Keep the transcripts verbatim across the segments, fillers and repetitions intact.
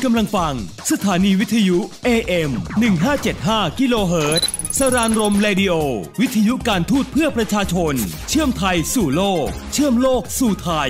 กำลังฟังสถานีวิทยุ เอ เอ็ม หนึ่งพันห้าร้อยเจ็ดสิบห้า กิโลเฮิรตซ์สรานรมเรดิโอวิทยุการทูตเพื่อประชาชนเชื่อมไทยสู่โลกเชื่อมโลกสู่ไทย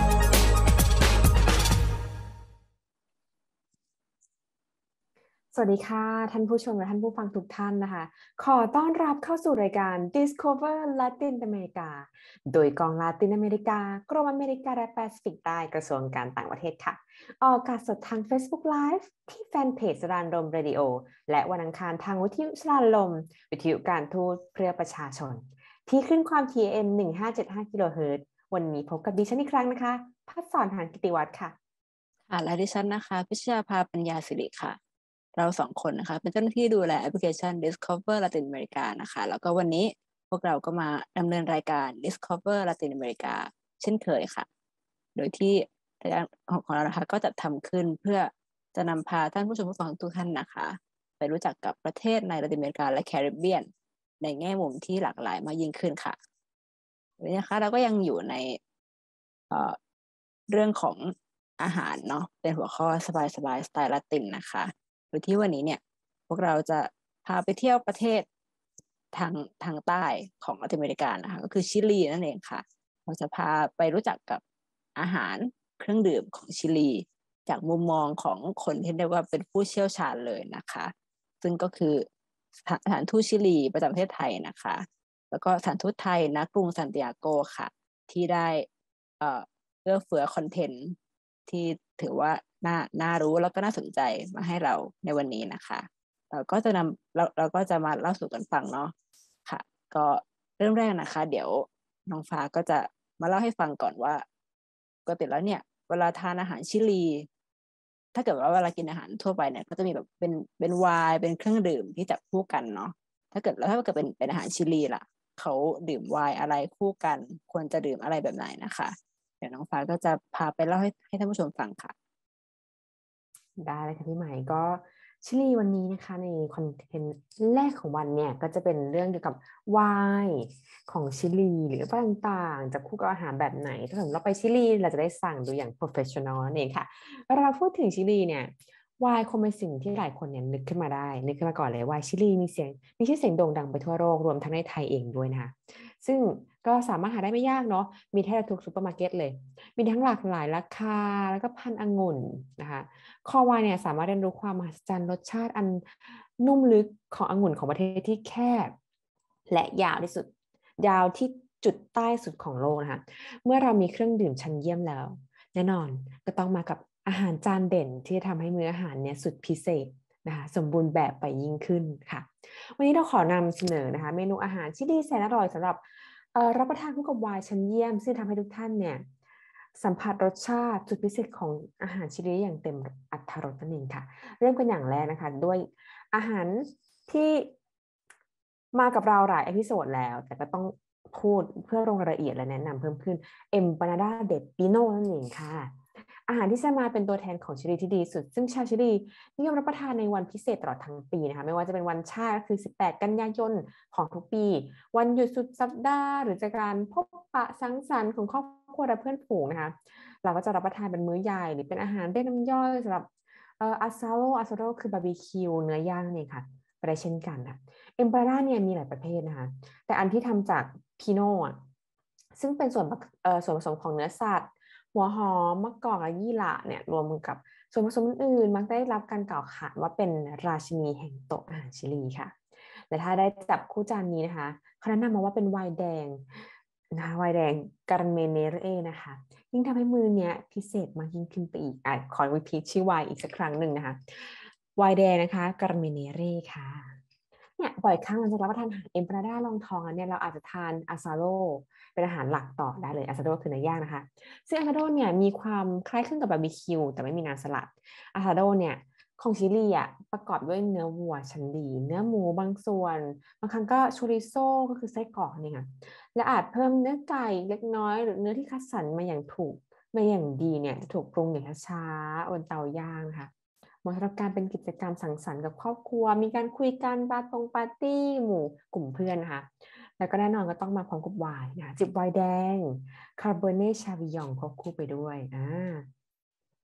สวัสดีค่ะท่านผู้ชมและท่านผู้ฟังทุกท่านนะคะขอต้อนรับเข้าสู่รายการ Discover Latin America โดยกองลาตินอเมริกากรมอเมริกาและแปซิฟิกใต้กระทรวงการต่างประเทศค่ะออกอากาศสดทาง Facebook Live ที่แฟนเพจสรานรมเรดิโอและวันอังคารทางวิทยุสรานรมวิทยุการทูตเพื่อประชาชนที่ขึ้นความ ที เอ็ม หนึ่งพันห้าร้อยเจ็ดสิบห้า กิโลเฮิรตซ์วันนี้พบกับดิฉันอีกครั้งนะคะภัสสร หานกิติวัฒน์ค่ะค่ะและดิฉันนะคะพิชญาภาปัญญาสิริค่ะเราสองคนนะคะเป็นเจ้าหน้าที่ดูแลแอปพลิเคชัน Discover Latin America นะคะแล้วก็วันนี้พวกเราก็มาดำเนินรายการ Discover Latin America เช่นเคยค่ะโดยที่รายการของเรานะคะก็จะทำขึ้นเพื่อจะนำพาท่านผู้ชมผู้ฟังทุกท่านนะคะไปรู้จักกับประเทศในละตินอเมริกาและแคริบเบียนในแง่มุมที่หลากหลายมากยิ่งขึ้นค่ะวันนี้นะคะเราก็ยังอยู่ในเอ่อเรื่องของอาหารเนาะเป็นหัวข้อสบายๆสไตล์ละตินนะคะโดยที่วันนี้เนี่ยพวกเราจะพาไปเที่ยวประเทศทางทางใต้ของละตินอเมริกานะคะก็คือชิลีนั่นเองค่ะเราจะพาไปรู้จักกับอาหารเครื่องดื่มของชิลีจากมุมมองของคนที่เรียกว่าเป็นผู้เชี่ยวชาญเลยนะคะซึ่งก็คือสถานทูตชิลีประจำประเทศไทยนะคะแล้วก็สถานทูตไทยณกรุงซานติอาโกค่ะที่ได้เอ่อเอื้อเฟื้อคอนเทนต์ที่ถือว่าน่าน่ารู้แล้วก็น่าสนใจมาให้เราในวันนี้นะคะเราก็จะนำเราเราก็จะมาเล่าสู่กันฟังเนาะค่ะก็เริ่มแรกนะคะเดี๋ยวน้องฟ้าก็จะมาเล่าให้ฟังก่อนว่าปกติแล้วเนี่ยเวลาทานอาหารชิลีถ้าเกิดว่าเวลากินอาหารทั่วไปเนี่ยก็จะมีแบบเป็นเป็นไวน์เป็นเครื่องดื่มที่จับคู่กันเนาะถ้าเกิดแล้วถ้าเกิดเป็นเป็นอาหารชิลีล่ะเขาดื่มไวน์อะไรคู่กันควรจะดื่มอะไรแบบไหนนะคะเดี๋ยวน้องฟ้าก็จะพาไปเล่าให้ให้ท่านผู้ชมฟังค่ะได้เลยค่ะพี่ใหม่ก็ชิลีวันนี้นะคะในคอนเทนต์แรกของวันเนี่ยก็จะเป็นเรื่องเกี่ยวกับไวน์ของชิลีหรือว่าต่างๆจะคู่กับอาหารแบบไหนถ้าสมมติเราไปชิลีเราจะได้สั่งดูอย่าง professional นั่นเองค่ะเวลาเราพูดถึงชิลีเนี่ยไวน์คงเป็นสิ่งที่หลายคนเนี่ยนึกขึ้นมาได้นึกขึ้นมาก่อนเลยไวน์ชิลีมีเสียงมีชื่อเสียงโด่งดังไปทั่วโลกรวมทั้งในไทยเองด้วยนะคะซึ่งก็สามารถหาได้ไม่ยากเนาะมีแทบทุกซูเปอร์มาร์เก็ตเลยมีทั้งหลากหลายราคาแล้วก็พันธุ์องุ่นนะคะคอไวน์เนี่ยสามารถเรียนรู้ความมหัศจรรย์รสชาติอันนุ่มลึกขององุ่นของประเทศที่แคบและยาวที่สุดยาวที่จุดใต้สุดของโลกนะคะเมื่อเรามีเครื่องดื่มชั้นเยี่ยมแล้วแน่นอนก็ต้องมากับอาหารจานเด่นที่จะทำให้มื้ออาหารเนี่ยสุดพิเศษนะคะสมบูรณ์แบบไปยิ่งขึ้นค่ะวันนี้เราขอนำเสนอนะคะเมนูอาหารที่ดีแสนอร่อยสำหรับรับประทานคู่กับไวน์ชั้นเยี่ยมซึ่งทำให้ทุกท่านเนี่ยสัมผัสรสชาติสุดพิเศษของอาหารชิลีอย่างเต็มอรรถรสนั่นเองค่ะเริ่มกันอย่างแรกนะคะด้วยอาหารที่มากับเราหลายเอพิโซดแล้วแต่ก็ต้องพูดเพื่อลงรายละเอียดและแนะนำเพิ่มขึ้น Empanada de Pino นั่นเองค่ะอาหารที่จะมาเป็นตัวแทนของชิลีที่ดีสุดซึ่งชาวชิลีนิยมรับประทานในวันพิเศษตลอดทั้งปีนะคะไม่ว่าจะเป็นวันชาติก็คือสิบแปดกันยายนของทุกปีวันหยุดสุดสัปดาห์หรือจากการพบปะสังสรรค์ของครอบครัวและเพื่อนฝูงนะคะเราก็จะรับประทานเป็นมื้อใหญ่หรือเป็นอาหารเรียกน้ำย่อยสำหรับเอ่ออาซาโรอาซาโรคือบาร์บีคิวเนื้อย่างนี่ค่ะไปได้เช่นกันค่ะเอ็มปาร่าเนี่ยมีหลายประเภทนะคะแต่อันที่ทำจากพีโน่ซึ่งเป็นส่วนเอ่อส่วนผสมของเนื้อสัตว์หัวหอมมะกอกและยี่หร่าเนี่ยรวมกับส่วนผสมอื่นๆมักได้รับการกล่าวขานว่าเป็นราชินีแห่งโต๊ะอาหารชิลีค่ะและถ้าได้จับคู่จานนี้นะคะเขาแนะนำมาว่าเป็นไวน์แดงนะคะไวน์แดงการ์เมเนเร่นะคะยิ่งทำให้มือเนี้ยพิเศษมากยิ่งขึ้นไปอีกอ่ะขอรีพีทชื่อไวน์อีกสักครั้งหนึ่งนะคะไวน์แดงนะคะการ์เมเนเร่ค่ะเนี่ยบ่อยครั้งเราจะรับประทานอาหารเอ็มปาราด้าลองท้องเนี่ยเราอาจจะทานอาซาโร่เป็นอาหารหลักต่อได้เลยอาซาโร่คือเนื้อย่างนะคะซึ่งอาซาโร่เนี่ยมีความคล้ายคลึงกับบาร์บีคิวแต่ไม่มีน้ำสลัดอาซาโร่เนี่ยของชิลีอ่ะประกอบด้วยเนื้อวัวชั้นดีเนื้อหมูบางส่วนบางครั้งก็ชูริโซก็คือไส้กรอกนี่ค่ะและอาจเพิ่มเนื้อไก่เล็กน้อยหรือเนื้อที่คัดสรรมาอย่างถูกมาอย่างดีเนี่ยถูกปรุงอย่างช้าๆบนเตาย่างค่ะเหมาะสำหรับการเป็นกิจกรรมสังสรรค์กับครอบครัวมีการคุยกันปาตรงปาร์ตี้หมู่กลุ่มเพื่อนนะคะแล้วก็แน่นอนก็ต้องมาพร้อมกับไวน์นะจิบไวน์แดงคาร์โบเนตชาวิยองควบคู่ไปด้วยอ่า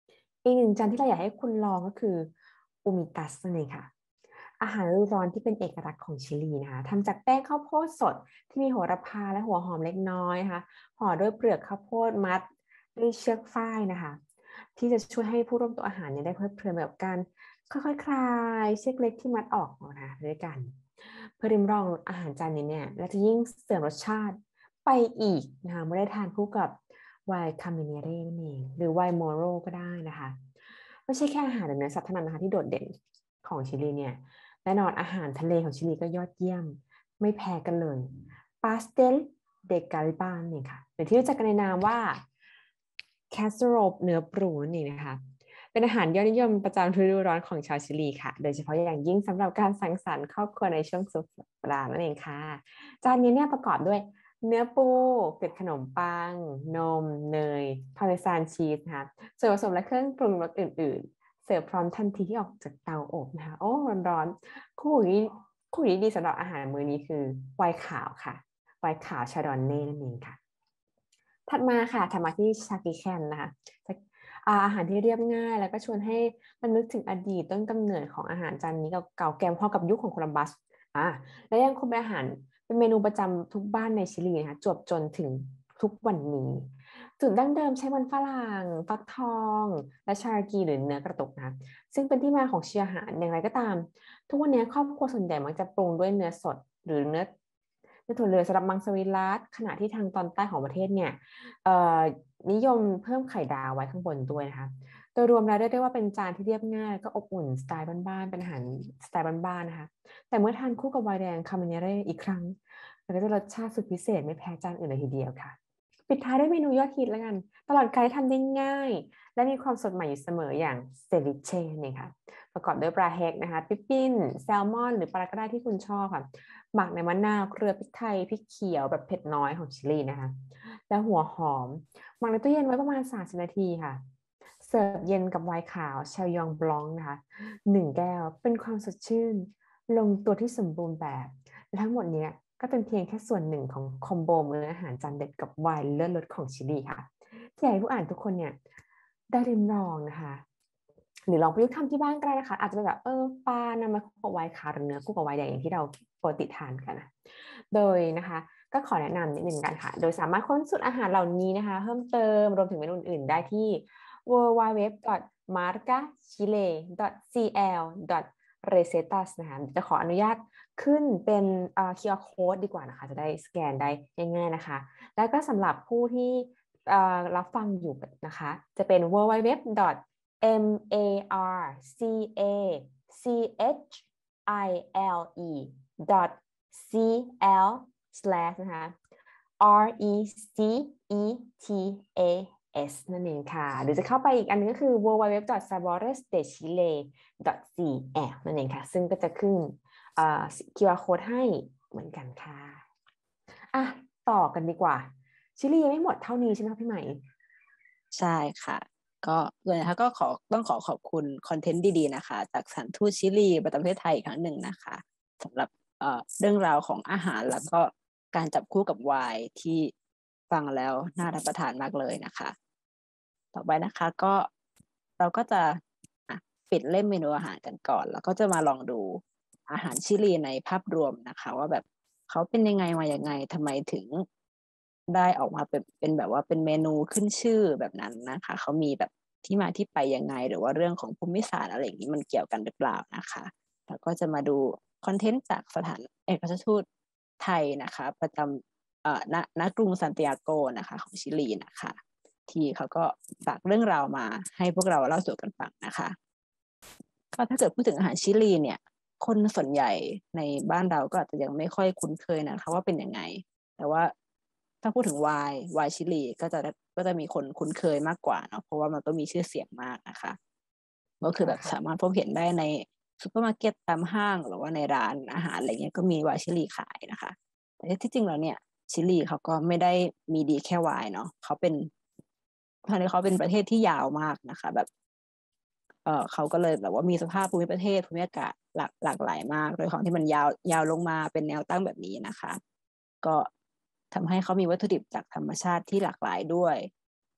อีกหนึ่งจานที่เราอยากให้คุณลองก็คืออูมิตัสนั่นเองค่ะอาหารฤดูร้อนที่เป็นเอกลักษณ์ของชิลีนะคะทำจากแป้งข้าวโพดสดที่มีโหระพาและหัวหอมเล็กน้อยนะคะห่อด้วยเปลือกข้าวโพดมัดด้วยเชือกฝ้ายนะคะที่จะช่วยให้ผู้ร่วมโต๊ะอาหารเนี่ยได้เพลิดเพลินแบบการค่อยๆคลายเชือกเล็กที่มัดออกนะคะด้วยกันเพื่อริมรองอาหารจานนี้เนี่ยและจะยิ่งเสริมรสชาติไปอีกนะคะเมื่อได้ทานคู่กับไวน์คาเมเนเร่นั่นเองหรือไวน์โมโรก็ได้นะคะไม่ใช่แค่อาหารหรือเนื้อสัตว์เท่านั้นนะคะที่โดดเด่นของชิลีเนี่ยแน่นอนอาหารทะเลของชิลีก็ยอดเยี่ยมไม่แพ้กันเลยปาสเตลเดกาลิบานเนี่ยค่ะหรือที่รู้จักกันในนามว่าแคสโรลเนื้อปรูนั่นเองนะคะเป็นอาหารยอดนิยมประจำฤดูร้อนของชาวชิลีค่ะโดยเฉพาะอย่างยิ่งสำหรับการสังสรรค์ครอบครัวในช่วงสุดสัปดาห์นั่นเองค่ะจานนี้เนี่ยประกอบด้วยเนื้อปูเกล็ดขนมปังนมเนยพาร์เมซานชีสนะคะส่วนผสมและเครื่องปรุงรสอื่นๆเสิร์ฟพร้อมทันทีที่ออกจากเตาอบนะคะโอ้ร้อนๆคู่นี้คู่นี้ดีสำหรับอาหารมื้อนี้คือไวน์ขาวค่ะไวน์ขาวชาดอนเน่นั่นเองค่ะถัดมาค่ะถัดมาที่ชากิแคนนะคะอาหารที่เรียบง่ายแล้วก็ชวนให้มันนึกถึงอดีตต้นกำเนิดของอาหารจานนี้เก่าๆแก่พอกับยุคของโคลัมบัสอ่าและยังคงเป็นอาหารเป็นเมนูประจำทุกบ้านในชิลีนะคะจวบจนถึงทุกวันนี้จุดดั้งเดิมใช้มันฝรั่งฟักทองและชารากีหรือเนื้อกระตุกนะซึ่งเป็นที่มาของชื่ออาหารอย่างไรก็ตามทุกวันนี้ครอบครัวส่วนใหญ่มักจะปรุงด้วยเนื้อสดหรือเนื้อเนื้อถั่วเหลืองสำหรับมังสวิรัติขณะที่ทางตอนใต้ของประเทศเนี่ยนิยมเพิ่มไข่ดาวไว้ข้างบนด้วยนะคะโดยรวมแล้วเรียกได้ว่าเป็นจานที่เรียบง่ายก็อบอุ่นสไตล์บ้านๆเป็นอาหารสไตล์บ้านๆนะคะแต่เมื่อทานคู่กับไวน์แดงคาเมเนเร่อีกครั้งมันก็จะรสชาติสุดพิเศษไม่แพ้จานอื่นเลยทีเดียวค่ะปิดท้ายด้วยเมนูยอดฮิตแล้วกันตลอดการทำได้ง่ายและมีความสดใหม่อยู่เสมออย่างเซวิเช่นี่ค่ะประกอบด้วยปลาแฮกนะคะปิ๊ปปิ้นแซลมอนหรือปลากระได้ที่คุณชอบค่ะหมักในมะนาวเกลือพริกไทยพริกเขียวแบบเผ็ดน้อยของชิลีนะคะและหัวหอมหมักในตู้เย็นไว้ประมาณสามสิบนาทีค่ะเสิร์ฟเย็นกับไวน์ขาวชายองบลองนะคะหนึ่งแก้วเป็นความสดชื่นลงตัวที่สมบูรณ์แบบและทั้งหมดนี้ก็เป็นเพียงแค่ส่วนหนึ่งของคอมโบมื้ออาหารจานเด็ดกับไวน์เลิศรสของชิลีค่ะที่อยากให้ผู้อ่านทุกคนเนี่ยได้ริมลองนะคะหรือลองประยุกต์ทำที่บ้านก็ได้นะคะอาจจะเป็นแบบเออปลานำมาคู่กับไวน์ขาวหรือเนื้อคู่กับไวน์แดงอย่างที่เราปกติทานกันนะโดยนะคะก็ขอแนะนำนิดนึงกันค่ะโดยสามารถค้นสูตรอาหารเหล่านี้นะคะเพิ่มเติมรวมถึงเมนูอื่นๆได้ที่ ดับเบิลยู ดับเบิลยู ดับเบิลยู ดอท มาร์กาชิเล ดอท ซี แอล ดอท เรเซตัส นะคะจะขออนุญาตขึ้นเป็น uh, คิว อาร์ Code ดีกว่านะคะจะได้สแกนได้ง่ายๆนะคะแล้วก็สำหรับผู้ที่ uh, รับฟังอยู่นะคะจะเป็น ดับเบิลยู ดับเบิลยู ดับเบิลยู ดอท มาร์คาชิเล ดอท ซี แอล สแลช นะคะ R E C E T A S นั่นเองค่ะหรือจะเข้าไปอีกอันนึงก็คือ ดับเบิลยู ดับเบิลยู ดับเบิลยู ดอท ซาบอเรส เด ชิเล ดอท ซี แอล นั่นเองค่ะซึ่งก็จะขึ้น uh, คิว อาร์ Code ให้เหมือนกันค่ะอ่ะต่อกันดีกว่าชิลียังไม่หมดเท่านี้ใช่ไหมคะพี่ใหม่ใช่ค่ะก็เลยนะคะก็ขอต้องขอขอบคุณคอนเทนต์ดีๆนะคะจากสถานทูตชิลีประจำประเทศไทยอีกครั้งหนึ่งนะคะสำหรับเอ่อเรื่องราวของอาหารแล้วก็การจับคู่กับไวน์ที่ฟังแล้วน่ารับประทานมากเลยนะคะต่อไปนะคะก็เราก็จะปิดเล่มเมนูอาหารกันก่อนแล้วก็จะมาลองดูอาหารชิลีในภาพรวมนะคะว่าแบบเขาเป็นยังไงมายังไงทำไมถึงได้ออกมาเป็นเป็นแบบว่าเป็นเมนูขึ้นชื่อแบบนั้นนะคะเขามีแบบที่มาที่ไปยังไงหรือว่าเรื่องของภูมิศาสตร์อะไรอย่างนี้มันเกี่ยวกันหรือเปล่านะคะแล้วก็จะมาดูคอนเทนต์จากสถานเอกอัครราชทูตไทยนะคะประจำเอ่อณณกรุงซานติอาโกนะคะของชิลีนะคะที่เขาก็ฝากเรื่องราวมาให้พวกเราเล่าสู่กันฟังนะคะก็ถ้าเกิดพูดถึงอาหารชิลีเนี่ยคนส่วนใหญ่ในบ้านเราก็อาจจะยังไม่ค่อยคุ้นเคยนะคะว่าเป็นยังไงแต่ว่าถ้าพูดถึงไวน์ไวน์ชิลีก็จะก็จะมีคนคุ้นเคยมากกว่าเนาะเพราะว่ามันก็มีชื่อเสียงมากนะคะก็คือแบบสามารถพบเห็นได้ในซุปเปอร์มาร์เก็ตตามห้างหรือว่าในร้านอาหารอะไรเงี้ยก็มีไวน์ชิลีขายนะคะแต่ที่จริงแล้วเนี่ยชิลีเขาก็ไม่ได้มีดีแค่ไวน์เนาะเขาเป็นตอนนี้เขาเป็นประเทศที่ยาวมากนะคะแบบเออเขาก็เลยแบบว่ามีสภาพภูมิประเทศภูมิอากาศหลากหลากหลายมากโดยของที่มันยาวยาวลงมาเป็นแนวตั้งแบบนี้นะคะก็ทำให้เขามีวัตถุดิบจากธรรมชาติที่หลากหลายด้วย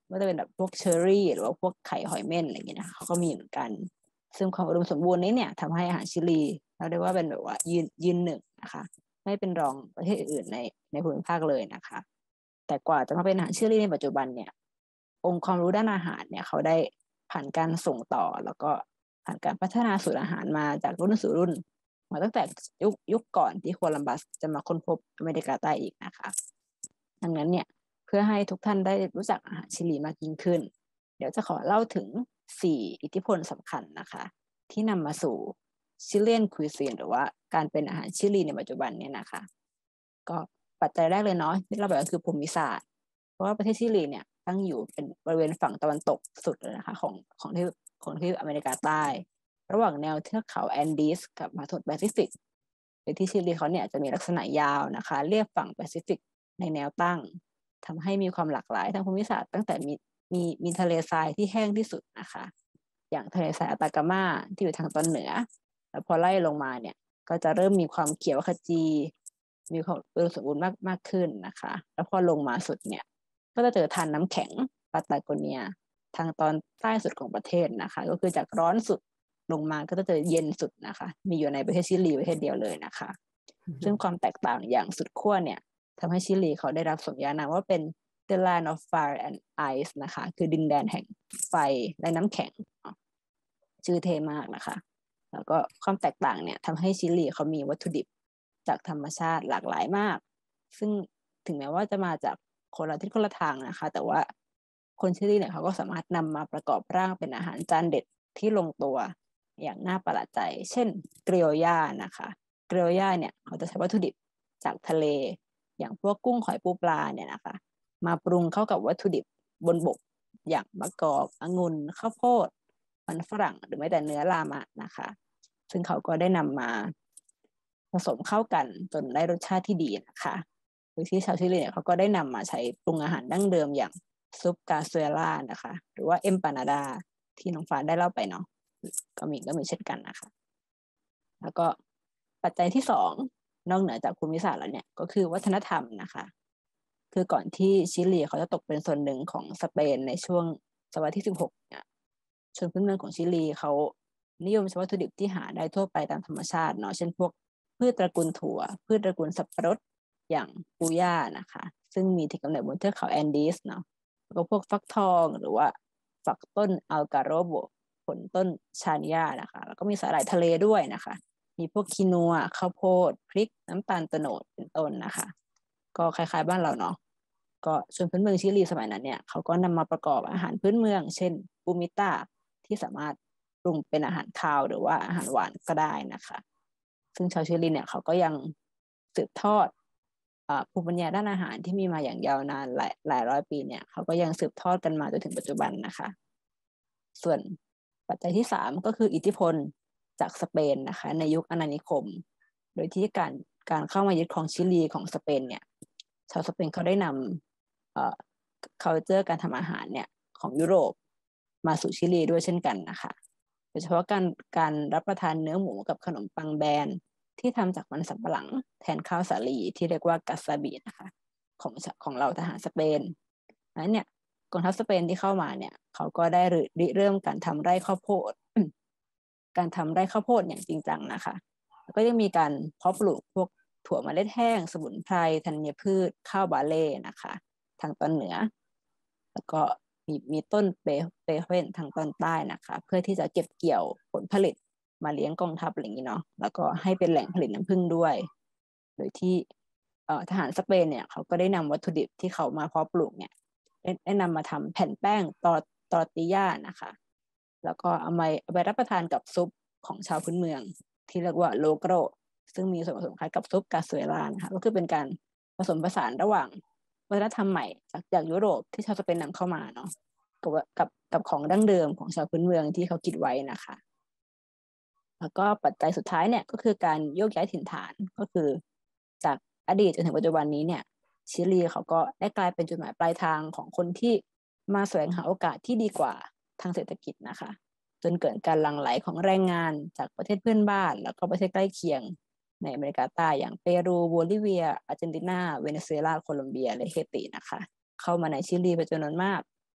ไม่ว่าจะเป็นแบบพวกเชอร์รี่หรือว่าพวกไข่หอยเม่นอะไรอย่างเงี้ยนะคะเขาก็มีเหมือนกันซึ่งความอุดมสมบูรณ์นี้เนี่ยทำให้อาหารชิลีเราได้ว่าเป็นแบบว่ายืนยืนหนึ่งนะคะไม่เป็นรองประเทศอื่นในในภูมิภาคเลยนะคะแต่กว่าจะมาเป็นอาหารชิลีในปัจจุบันเนี่ยองค์ความรู้ด้านอาหารเนี่ยเขาได้ผ่านการส่งต่อแล้วก็ผ่านการพัฒนาสูตรอาหารมาจากรุ่นสู่รุ่นมาตั้งแต่ยุคยุคก่อนที่โคลัมบัสจะมาค้นพบอเมริกาใต้อีกนะคะดังนั้นเนี่ยเพื่อให้ทุกท่านได้รู้จักอาหารชิลีมากยิ่งขึ้นเดี๋ยวจะขอเล่าถึงสี่อิทธิพลสำคัญนะคะที่นำมาสู่ชิลีนคุยซีนหรือว่าการเป็นอาหารชิลีในปัจจุบันเนี่ยนะคะก็ปัจจัยแรกเลยเนาะที่เราบอกก็คือภูมิศาสตร์เพราะว่าประเทศชิลีเนี่ยตั้งอยู่เป็นบริเวณฝั่งตะวันตกสุดเลยนะคะของของที่ของที่อเมริกาใต้ระหว่างแนวเทือกเขาแอนดีสกับมหาสมุทรแปซิฟิกโดยที่ชิลีเขาเนี่ยจะมีลักษณะยาวนะคะเรียบฝั่งแปซิฟิกในแนวตั้งทำให้มีความหลากหลายทางภูมิศาสตร์ตั้งแต่มีมีมีทะเลทรายที่แห้งที่สุดนะคะอย่างทะเลทรายอัตากามาที่อยู่ทางตอนเหนือแล้วพอไล่ลงมาเนี่ยก็จะเริ่มมีความเขียวขจีมีความอุดมสมบูรณ์มากมากขึ้นนะคะแล้วพอลงมาสุดเนี่ยก็จะเจอทานน้ำแข็งปาตาโกเนียทางตอนใต้สุดของประเทศนะคะก็คือจากร้อนสุดลงมาก็จะเจอเย็นสุดนะคะมีอยู่ในประเทศชิลีประเทศเดียวเลยนะคะ ซึ่งความแตกต่างอย่างสุดขั้วเนี่ยทำให้ชิลีเขาได้รับสมญานามว่าเป็น the land of fire and ice นะคะคือดินแดนแห่งไฟและน้ำแข็งชื่อเท่มากนะคะแล้วก็ความแตกต่างเนี่ยทำให้ชิลีเขามีวัตถุดิบจากธรรมชาติหลากหลายมากซึ่งถึงแม้ว่าจะมาจากคนละทิศคนละทางนะคะแต่ว่าคนชิลีเนี่ยเขาก็สามารถนำมาประกอบร่างเป็นอาหารจานเด็ดที่ลงตัวอย่างน่าประหลาดใจเช่นเกรียวย่านะคะเกรียวย่าเนี่ยเขาจะใช้วัตถุดิบจากทะเลอย่างพวกกุ้งหอยปูปลาเนี่ยนะคะมาปรุงเข้ากับวัตถุดิบบนบกอย่างมะกอกองุ่นข้าวโพดมันฝรั่งหรือแม้แต่เนื้อลามะนะคะซึ่งเขาก็ได้นำมาผสมเข้ากันจนได้รสชาติที่ดีนะคะโดยที่ชาวชิลีเนี่ยเขาก็ได้นำมาใช้ปรุงอาหารดั้งเดิมอย่างซุปกาเซล่านะคะหรือว่าเอมปานาดาที่น้องฟ้าได้เล่าไปเนาะก็มีก็มีเช่นกันนะคะแล้วก็ปัจจัยที่สองนอกเหนือจากภูมิศาสตร์แล้วเนี่ยก็คือวัฒนธรรมนะคะคือก่อนที่ชิลีเขาจะตกเป็นส่วนหนึ่งของสเปนในช่วงศตวรรษที่สิบหกเนี่ยชนพื้นเมืองของชิลีเขานิยมใช้วัตถุดิบที่หาได้ทั่วไปตามธรรมชาติเนาะเช่นพวกพืชตระกูลถั่วพืชตระกูลสับปะรดอย่างปูย่านะคะซึ่งมีที่กำเนิดบนเทือกเขาแอนดีสเนาะแล้วก็พวกฟักทองหรือว่าฝักต้นอัลการโบผลต้นชานิยานะคะแล้วก็มีสาหร่ายทะเลด้วยนะคะมีพวกคีนัวข้าวโพดพริกน้ำตาลโตโนดเป็นต้นนะคะก็คล้ายๆบ้านเราเนาะก็ชนพื้นเมืองชิลีสมัยนั้นเนี่ยเขาก็นำมาประกอบอาหารพื้นเมืองเช่นปูมิต้าที่สามารถปรุงเป็นอาหารคาวหรือว่าอาหารหวานก็ได้นะคะซึ่งชาวชิลีเนี่ยเขาก็ยังสืบทอดภูมิปัญญาด้านอาหารที่มีมาอย่างยาวนานหลายหลายร้อยปีเนี่ยเขาก็ยังสืบทอดกันมาจนถึงปัจจุบันนะคะส่วนปัจจัยที่สามก็คืออิทธิพลจากสเปนนะคะในยุคอาณานิคมโดยที่การการเข้ามายึดครองชิลีของสเปนเนี่ยชาวสเปนเขาได้นำเอ่อ culture การทำอาหารเนี่ยของยุโรปมาสู่ชิลีด้วยเช่นกันนะคะโดยเฉพาะการการรับประทานเนื้อหมูกับขนมปังแบนที่ทำจากมันสำปะหลังแทนข้าวสาลีที่เรียกว่ากาซาบีนะคะของของเราทหารสเปนนั้นเนี่ยกองทัพสเปนที่เข้ามาเนี่ยเขาก็ได้ริเริ่มการทำไร่ข้าวโพด การทำไร่ข้าวโพดอย่างจริงจังนะคะแล้วก็ยังมีการเพาะปลูกพวกถั่วเมล็ดแห้งสมุนไพรธัญพืชข้าวบาเล่นะคะทางตอนเหนือแล้วก็มีมีต้นเปเปเฮนทางตอนใต้นะคะเพื่อที่จะเก็บเกี่ยวผลผลิตมาเลี้ยงกองทัพอะไรอย่างนี้เนาะแล้วก็ให้เป็นแหล่งผลิตน้ำผึ้งด้วยโดยที่ทหารสเปนเนี่ยเขาก็ได้นำวัตถุดิบที่เขามาเพาะปลูกเนี่ยได้ได้นำมาทำแผ่นแป้งตอตอร์ติญ่านะคะแล้วก็เอาไปเอาไปรับประทานกับซุปของชาวพื้นเมืองที่เรียกว่าโลโกรซึ่งมีส่วนผสมคล้ายกับซุปกาเซล่านะคะก็คือเป็นการผสมผสานระหว่างวัฒนธรรมใหม่จากจากยุโรปที่ชาวสเปนนำเข้ามาเนาะกับกับกับของดั้งเดิมของชาวพื้นเมืองที่เขาคิดไว้นะคะแล้วก็ปัจจัยสุดท้ายเนี่ยก็คือการโยกย้ายถิ่นฐานก็คือจากอดีตจนถึงปัจจุบันนี้เนี่ยชิลีเขาก็ได้กลายเป็นจุดหมายปลายทางของคนที่มาแสวงหาโอกาสที่ดีกว่าทางเศรษฐกิจนะคะจนเกิดการหลั่งไหลของแรงงานจากประเทศเพื่อนบ้านแล้วก็ประเทศใกล้เคียงในอเมริกาใต้อย่างเปรูโบลิเวียอาร์เจนตินาเวเนซุเอลาโคลอมเบียและเฮตินะคะเข้ามาในชิลีเป็นจำนวนมาก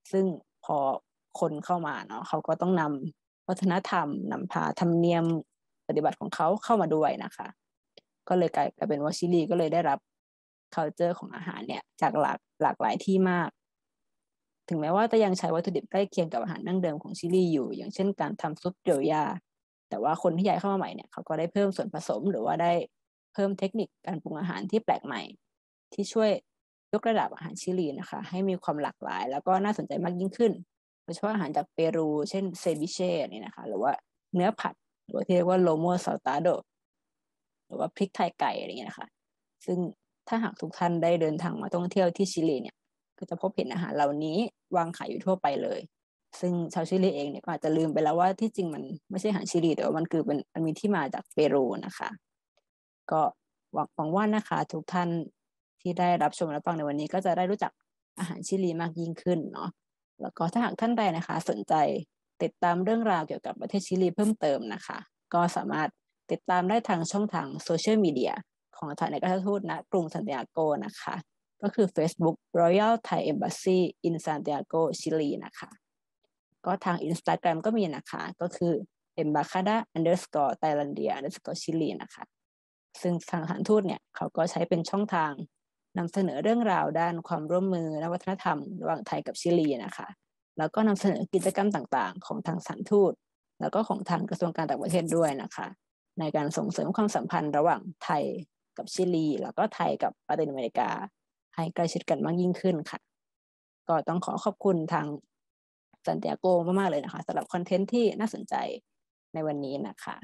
ซึ่งพอคนเข้ามาเนาะเขาก็ต้องนำวัฒนธรรมนำพาธรรมเนียมปฏิบัติของเขาเข้ามาด้วยนะคะก็เลยกลายเป็นว่าชิลีก็เลยได้รับ culture ของอาหารเนี่ยจากหลากหลากหลายที่มากถึงแม้ว่าจะยังใช้วัตถุดิบใกล้เคียงกับอาหารดั้งเดิมของชิลีอยู่อย่างเช่นการทำซุปเดียวยาแต่ว่าคนที่ย้ายเข้ามาใหม่เนี่ยเขาก็ได้เพิ่มส่วนผสมหรือว่าได้เพิ่มเทคนิคการปรุงอาหารที่แปลกใหม่ที่ช่วยยกระดับอาหารชิลีนะคะให้มีความหลากหลายแล้วก็น่าสนใจมากยิ่งขึ้นโดยเฉพาะอาหารจากเปรูเช่นเซบิเช่นี่นะคะหรือว่าเนื้อผัดหรือที่เรียกว่าโลโมซาลตาโดหรือว่าพริกไทยไก่อะไรอย่างเงี้ยนะคะซึ่งถ้าหากทุกท่านได้เดินทางมาท่องเที่ยวที่ชิลีเนี่ยก็จะพบเห็นอาหารเหล่านี้วางขายอยู่ทั่วไปเลยซึ่งชาวชิลีเองเนี่ยก็อาจจะลืมไปแล้วว่าที่จริงมันไม่ใช่อาหารชิลีแต่ว่ามันคือเป็นมันมีที่มาจากเปรูนะคะก็หวังหวังว่านะคะทุกท่านที่ได้รับชมและฟังในวันนี้ก็จะได้รู้จักอาหารชิลีมากยิ่งขึ้นเนาะแล้วก็ถ้าหากท่านใดนะคะสนใจติดตามเรื่องราวเกี่ยวกับประเทศชิลีเพิ่มเติมนะคะก็สามารถติดตามได้ทางช่องทางโซเชียลมีเดียของสถานเอกอัครราชทูตณกรุงซานติอาโกนะคะก็คือ Facebook Royal Thai Embassy in Santiago Chile นะคะก็ทาง Instagram ก็มีนะคะก็คือ embajada underscore thailandia underscore chile นะคะซึ่งทางสถานทูตเนี่ยเขาก็ใช้เป็นช่องทางนำเสนอเรื่องราวด้านความร่วมมือและวัฒนธรรมระหว่างไทยกับชิลีนะคะแล้วก็นำเสนอกิจกรรมต่างๆของทางสถานทูตแล้วก็ของทางกระทรวงการต่างประเทศด้วยนะคะในการส่งเสริมความสัมพันธ์ระหว่างไทยกับชิลีแล้วก็ไทยกับลาตินอเมริกาให้ใกล้ชิดกันมากยิ่งขึ้นค่ะก็ต้องขอขอบคุณทางซานติอาโกมากๆเลยนะคะสำหรับคอนเทนต์ที่น่าสนใจในวันนี้นะคะ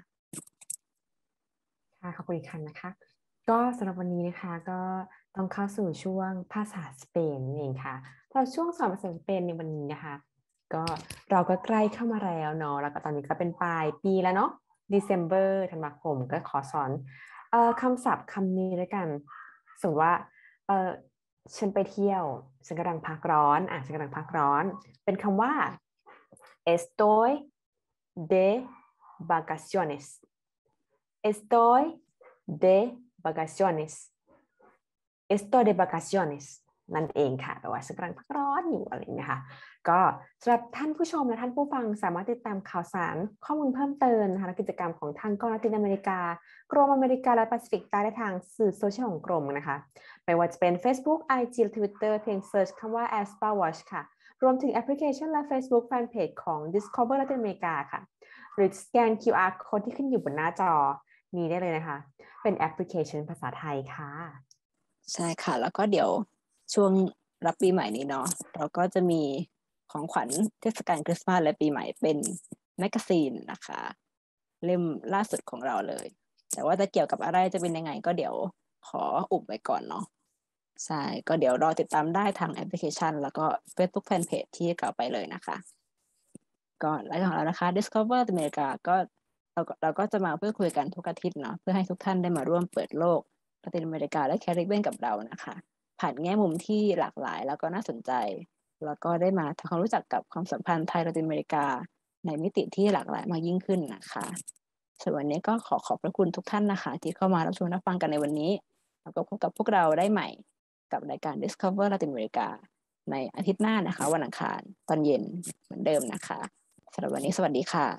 ค่ะขอบคุณอีกครั้งนะคะก็สำหรับวันนี้นะคะก็ต้องเข้าสู่ช่วงภาษาสเปนเองค่ะพอช่วงสอนภาษาสเปนในวันนี้นะคะก็เราก็ใกล้เข้ามาแล้วเนาะแล้วก็ตอนนี้ก็เป็นปลายปีแล้วเนาะ December ธันวาคมก็ขอสอนเอ่อคำศัพท์คำนี้ด้วยกันสมมติว่าเออฉันไปเที่ยวฉันกำลังพักร้อนอ่ะฉันกำลังพักร้อนเป็นคำว่า estoy de vacaciones estoy de vacaciones estoy de vacaciones นั่นเองค่ะแปลว่าฉันกำลังพักร้อนอยู่อะไรอย่างเงี้ยค่ะก็สำหรับท่านผู้ชมและท่านผู้ฟังสามารถติดตามข่าวสารข้อมูลเพิ่มเติมนะคะและกิจกรรมของทางกรมลาตินอเมริกากรมอเมริกาและแปซิฟิกใต้ได้ทางสื่อโซเชียลของกรมนะคะไม่ว่าจะเป็น Facebook ไอ จี และ Twitter เพียงเซิร์ชคำว่า แอสปา วอช ค่ะรวมถึงแอปพลิเคชันและ Facebook Fanpage ของ Discover Latin America ค่ะหรือสแกน คิว อาร์ Code ที่ขึ้นอยู่บนหน้าจอนี้ได้เลยนะคะเป็นแอปพลิเคชันภาษาไทยค่ะใช่ค่ะแล้วก็เดี๋ยวช่วงรับปีใหม่นี้เนาะเราก็จะมีของขวัญเทศกาลคริสต์มาสและปีใหม่เป็นแมกกาซีนนะคะเล่มล่าสุดของเราเลยแต่ว่าจะเกี่ยวกับอะไรจะเป็นยังไงก็เดี๋ยวขออุบไว้ก่อนเนาะใช่ก็เดี๋ยวรอติดตามได้ทางแอปพลิเคชันแล้วก็ Facebook Fanpage ที่กล่าวไปเลยนะคะก็รายการของเรานะคะ Discover America ก็เราเราก็จะมาเพื่อคุยกันทุกอาทิตย์เนาะเพื่อให้ทุกท่านได้มาร่วมเปิดโลกลาตินอเมริกาและแคริบเบียนกับเรานะคะผ่านแง่มุมที่หลากหลายแล้วก็น่าสนใจแล้วก็ได้มาทำความรู้จักกับความสัมพันธ์ไทยลาตินอเมริกาในมิติที่หลากหลายมากยิ่งขึ้นนะคะส่วนวันนี้ก็ขอขอบพระคุณทุกท่านนะคะที่เข้ามารับชมรับฟังกันในวันนี้แล้วก็พบกับพวกเราได้ใหม่กับรายการ Discover Latin America ในอาทิตย์หน้านะคะวันอังคารตอนเย็นเหมือนเดิมนะคะสำหรับวันนี้สวัสดีค่ะ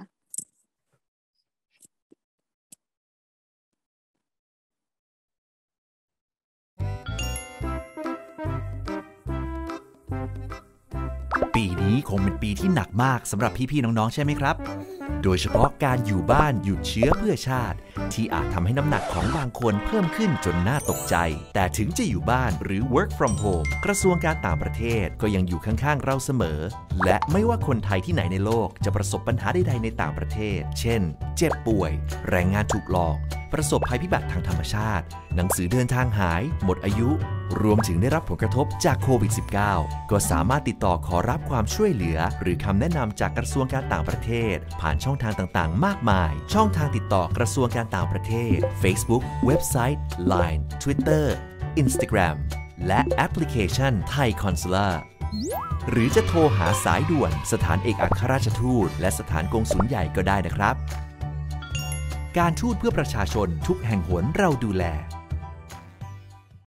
ปีนี้คงเป็นปีที่หนักมากสำหรับพี่ๆน้องๆใช่ไหมครับโดยเฉพาะการอยู่บ้านหยุดเชื้อเพื่อชาติที่อาจทำให้น้ำหนักของบางคนเพิ่มขึ้นจนน่าตกใจแต่ถึงจะอยู่บ้านหรือ work from home กระทรวงการต่างประเทศก็ยังอยู่ข้างๆเราเสมอและไม่ว่าคนไทยที่ไหนในโลกจะประสบปัญหาใดๆในต่างประเทศเช่นเจ็บป่วยแรงงานถูกหลอกประสบภัยพิบัติทางธรรมชาติหนังสือเดินทางหายหมดอายุรวมถึงได้รับผลกระทบจากโควิด สิบเก้า ก็สามารถติดต่อขอรับความช่วยเหลือหรือคำแนะนำจากกระทรวงการต่างประเทศผ่านช่องทางต่างๆมากมายช่องทางติดต่อกระทรวงการต่างประเทศ Facebook เว็บไซต์ ไลน์ Twitter Instagram และแอปพลิเคชัน Thai Consular หรือจะโทรหาสายด่วนสถานเอกอัครราชทูตและสถานกงสุลใหญ่ก็ได้นะครับการทูตเพื่อประชาชนทุกแห่งหนเราดูแล